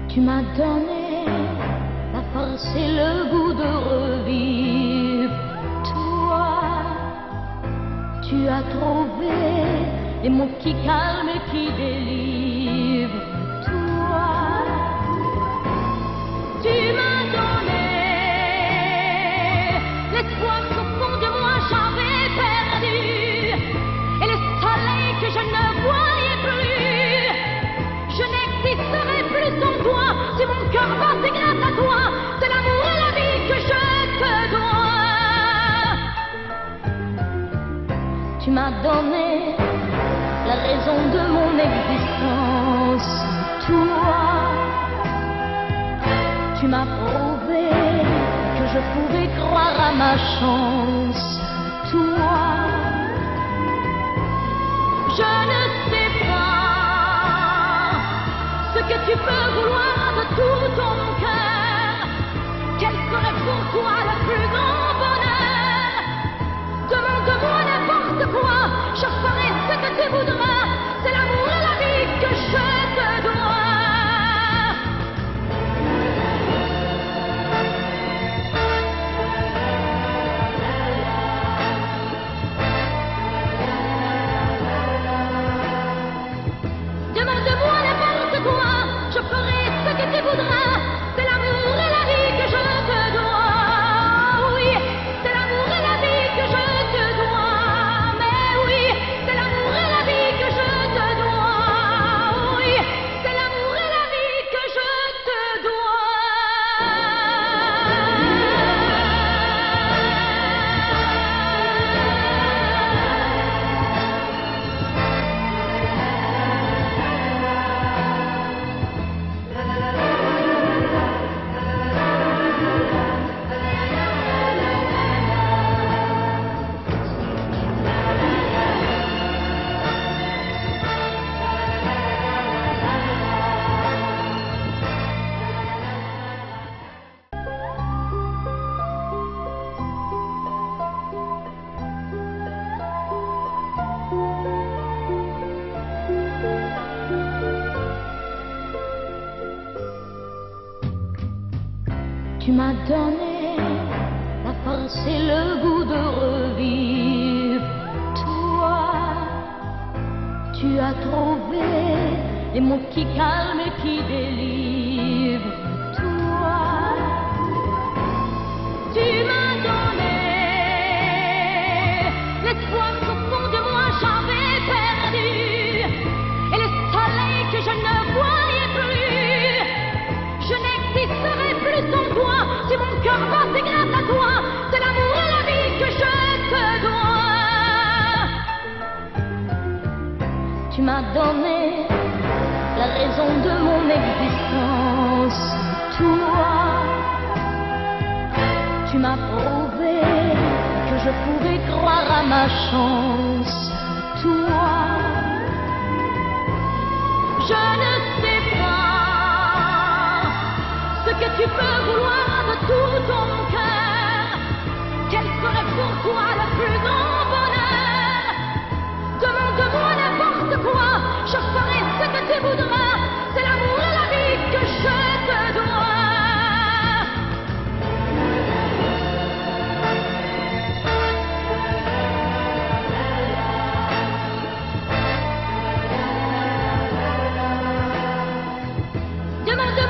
Tu m'as donné la force et le goût de revivre. Toi, tu as trouvé les mots qui calment et qui délivrent. Toi, tu m'as donné l'espoir qu'au fond de moi j'avais perdu, et le soleil que je ne voyais plus. Je n'existerai plus sans toi. Si mon cœur bat, c'est grâce à toi. C'est l'amour et la vie que je te dois. Tu m'as donné la raison de mon existence. Toi, tu m'as prouvé que je pouvais croire à ma chance. Toi, je ne sais pas ce que tu peux vouloir de tout ton cœur. Quel serait pour toi le plus grand bonheur? Demande-moi n'importe quoi, je ferai ce que tu voudras. C'est l'amour et la vie que je te dois. Demande-moi n'importe quoi, je ferai ce que tu voudras. C'est l'amour et la vie que je te dois. Oui, c'est l'amour et la vie que je te dois. Mais oui, c'est l'amour et la vie que je te dois. Oui, c'est l'amour et la vie que je te dois. Tu m'as donné la force et le goût de revivre. Toi, tu as trouvé les mots qui calment et qui délivrent. Toi, tu m'as donné l'espoir qu'au fond de moi j'avais perdu, et le soleil que je ne voyais plus. Je n'existerai plus sans toi. Si mon cœur bat, c'est grâce à toi. C'est l'amour et la vie que je te dois. Tu m'as donné la raison de mon existence. Toi, tu m'as prouvé que je pouvais croire à ma chance. Toi, je ne sais pas ce que tu peux vouloir de tout ton cœur. Quel serait pour toi le plus grand bonheur? Demande-moi n'importe quoi, je ferai ce que tu voudras. C'est l'amour et la vie que je te dois. Demande-moi